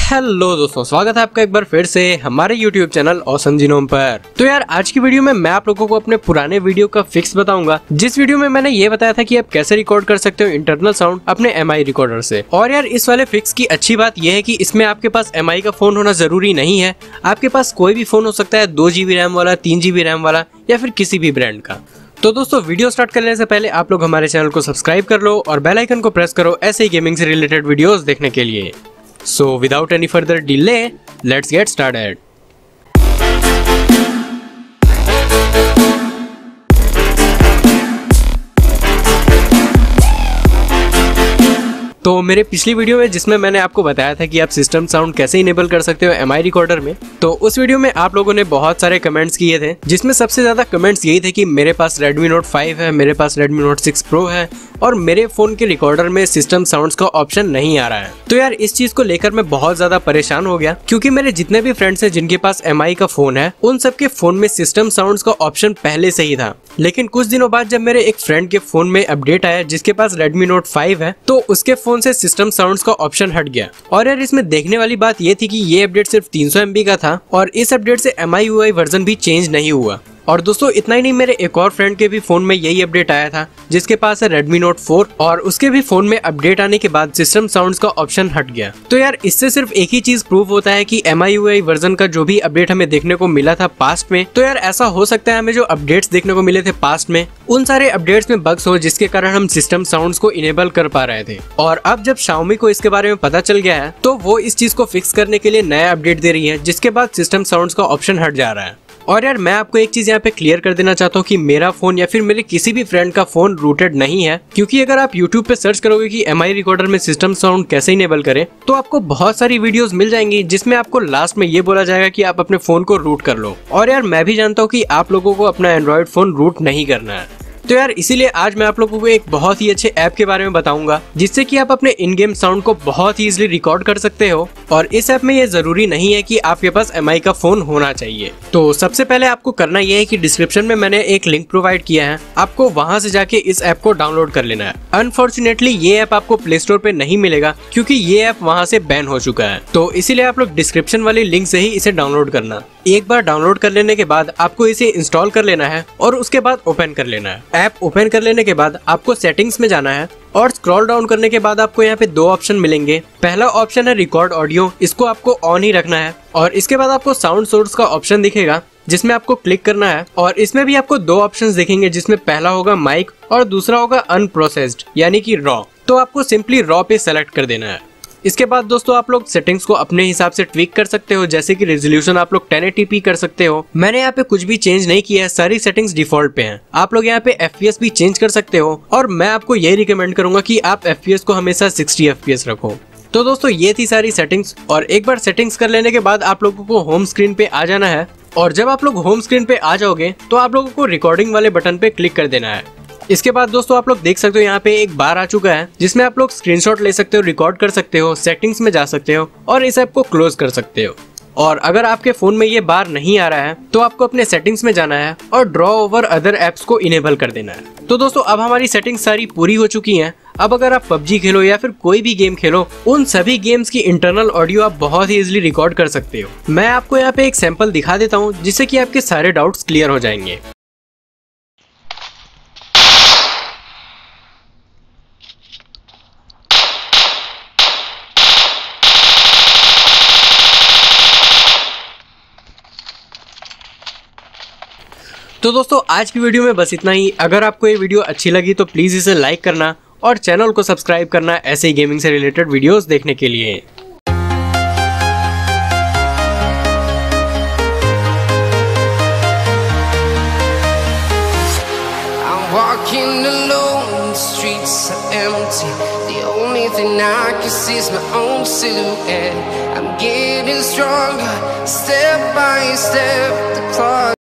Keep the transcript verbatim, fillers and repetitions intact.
Hello दोस्तों, स्वागत है आपका एक बार फिर से हमारे यूट्यूब चैनल ऑसम जीनोम पर। तो यार आज की वीडियो में मैं आप लोगों को अपने पुराने वीडियो का फिक्स बताऊंगा, जिस वीडियो में मैंने ये बताया था कि आप कैसे रिकॉर्ड कर सकते हो इंटरनल साउंड अपने एम आई रिकॉर्डर से। और यार इस वाले फिक्स की अच्छी बात यह है कि इसमें आपके पास एम आई का फोन होना जरूरी नहीं है। आपके पास कोई भी फोन हो सकता है, दो जीबी रैम वाला, तीन जीबी रैम वाला या फिर किसी भी ब्रांड का। तो दोस्तों वीडियो स्टार्ट करने से पहले आप लोग हमारे चैनल को सब्सक्राइब कर लो और बेल आइकन को प्रेस करो ऐसे ही गेमिंग से रिलेटेड वीडियोस देखने के लिए। So without any further delay, let's get started. तो मेरे पिछली वीडियो में जिसमें मैंने आपको बताया था कि आप सिस्टम साउंड कैसे इनेबल कर सकते हो एम आई रिकॉर्डर में, तो उस वीडियो में आप लोगों ने बहुत सारे कमेंट्स किए थे, जिसमें सबसे ज्यादा कमेंट्स यही थे कि मेरे पास Redmi Note फाइव है, मेरे पास Redmi Note सिक्स Pro है और मेरे फोन के रिकॉर्डर में सिस्टम साउंड्स का ऑप्शन नहीं आ रहा है। तो यार इस चीज को लेकर मैं बहुत ज्यादा परेशान हो गया, क्योंकि मेरे जितने भी फ्रेंड्स हैं जिनके पास एम आई का फोन है, उन सबके फोन में सिस्टम साउंड्स का ऑप्शन पहले से ही था। लेकिन कुछ दिनों बाद जब मेरे एक फ्रेंड के फोन में अपडेट आया जिसके पास Redmi Note फाइव है, तो उसके फोन से सिस्टम साउंड्स का ऑप्शन हट गया। और यार इसमें देखने वाली बात ये थी कि ये अपडेट सिर्फ तीन सौ एम बी का था और इस अपडेट से M I U I version भी चेंज नहीं हुआ। और दोस्तों इतना ही नहीं, मेरे एक और फ्रेंड के भी फोन में यही अपडेट आया था जिसके पास है Redmi Note फोर, और उसके भी फोन में अपडेट आने के बाद सिस्टम साउंड्स का ऑप्शन हट गया। तो यार इससे सिर्फ एक ही चीज प्रूव होता है कि M I U I version का जो भी अपडेट हमें देखने को मिला था पास्ट में, तो यार ऐसा हो सकता है हमें जो अपडेट्स देखने को मिले थे पास्ट में, उन सारे अपडेट्स में बग्स हो जिसके कारण हम सिस्टम साउंड्स को इनेबल कर पा रहे थे। और अब जब Xiaomi को इसके बारे में पता चल गया है, तो वो इस चीज को फिक्स करने के लिए नया अपडेट दे रही है, जिसके बाद सिस्टम साउंड्स का ऑप्शन हट जा रहा है। और यार मैं आपको एक चीज यहाँ पे क्लियर कर देना चाहता हूँ कि मेरा फोन या फिर मेरे किसी भी फ्रेंड का फोन रूटेड नहीं है, क्योंकि अगर आप YouTube पे सर्च करोगे कि एम आई रिकॉर्डर में सिस्टम साउंड कैसे इनेबल करें, तो आपको बहुत सारी वीडियोस मिल जाएंगी जिसमें आपको लास्ट में ये बोला जाएगा कि आप अपने फोन को रूट कर लो। और यार मैं भी जानता हूँ कि आप लोगों को अपना एंड्रॉइड फोन रूट नहीं करना है। तो यार इसीलिए आज मैं आप लोगों को एक बहुत ही अच्छे ऐप के बारे में बताऊंगा, जिससे कि आप अपने इन गेम साउंड को बहुत ही इजीली रिकॉर्ड कर सकते हो। और इस ऐप में ये जरूरी नहीं है कि आपके पास एम आई का फोन होना चाहिए। तो सबसे पहले आपको करना यह है कि डिस्क्रिप्शन में मैंने एक लिंक प्रोवाइड किया है, आपको वहां से जाके इस ऐप को डाउनलोड कर लेना है। अनफॉर्चुनेटली ये ऐप आपको प्ले स्टोर पे नहीं मिलेगा, क्योंकि ये ऐप वहां से बैन हो चुका है। तो इसीलिए आप लोग डिस्क्रिप्शन वाली लिंक से ही इसे डाउनलोड करना। एक बार डाउनलोड कर लेने के बाद आपको इसे इंस्टॉल कर लेना है और उसके बाद ओपन कर लेना है। ऐप ओपन कर लेने के बाद आपको सेटिंग्स में जाना है और स्क्रॉल डाउन करने के बाद आपको यहाँ पे दो ऑप्शन मिलेंगे। पहला ऑप्शन है रिकॉर्ड ऑडियो, इसको आपको ऑन ही रखना है। और इसके बाद आपको साउंड सोर्स का ऑप्शन दिखेगा, जिसमें आपको क्लिक करना है। और इसमें भी आपको दो ऑप्शंस दिखेंगे, जिसमें पहला होगा माइक और दूसरा होगा अनप्रोसेस्ड यानी कि रॉ। तो आपको सिंपली रॉ पे सेलेक्ट कर देना है। इसके बाद दोस्तों आप लोग सेटिंग्स को अपने हिसाब से ट्विक कर सकते हो, जैसे कि रेजोल्यूशन आप लोग टेन एटी पी कर सकते हो। मैंने यहाँ पे कुछ भी चेंज नहीं किया है, सारी सेटिंग्स डिफॉल्ट पे हैं। आप लोग यहाँ पे एफ पी एस भी चेंज कर सकते हो, और मैं आपको यही रिकमेंड करूंगा कि आप एफ पी एस को हमेशा सिक्सटी एफ पी एस रखो। तो दोस्तों ये थी सारी सेटिंग्स, और एक बार सेटिंग्स कर लेने के बाद आप लोगों को होम स्क्रीन पे आ जाना है। और जब आप लोग होम स्क्रीन पे आ जाओगे तो आप लोगों को रिकॉर्डिंग वाले बटन पे क्लिक कर देना है। इसके बाद दोस्तों आप लोग देख सकते हो यहाँ पे एक बार आ चुका है, जिसमें आप लोग स्क्रीनशॉट ले सकते हो, रिकॉर्ड कर सकते हो, सेटिंग्स में जा सकते हो और इस ऐप को क्लोज कर सकते हो। और अगर आपके फोन में ये बार नहीं आ रहा है, तो आपको अपने सेटिंग्स में जाना है और ड्रॉ ओवर अदर एप्स को इनेबल कर देना है। तो दोस्तों अब हमारी सेटिंग्स सारी पूरी हो चुकी हैं। अब अगर आप पबजी खेलो या फिर कोई भी गेम खेलो, उन सभी गेम्स की इंटरनल ऑडियो आप बहुत ही इजीली रिकॉर्ड कर सकते हो। मैं आपको यहाँ पे एक सैंपल दिखा देता हूँ, जिससे कि आपके सारे डाउट्स क्लियर हो जाएंगे। तो दोस्तों आज की वीडियो में बस इतना ही। अगर आपको ये वीडियो अच्छी लगी तो प्लीज इसे लाइक करना और चैनल को सब्सक्राइब करना ऐसे ही गेमिंग से रिलेटेड वीडियोस देखने के लिए। Walking alone, the streets are empty. The only thing I can see is my own silhouette. I'm getting stronger, step by step. The clock